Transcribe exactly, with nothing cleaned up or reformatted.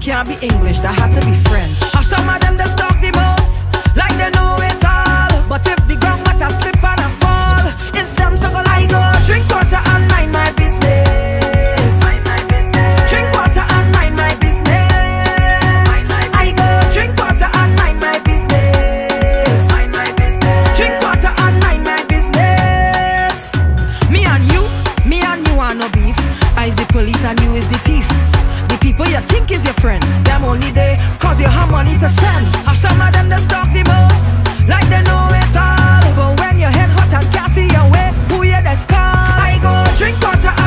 can't be English, that had to be French. Or some of them just talk the most, like they know it all. But if the ground water slip and I fall, it's them so go like I go drink water and mind my business. Mind my business. Drink water and mind my business. Mind my business. I go drink water and mind my business. Mind my business. Drink water and mind my business. Me and you, me and you are no beef. I is the police and you is the thief. The people you think is your friend, them only there cause you have money to spend. Or some of them just talk the most, like they know it all. But when your head hot and can't see your way, who you just call? I go drink water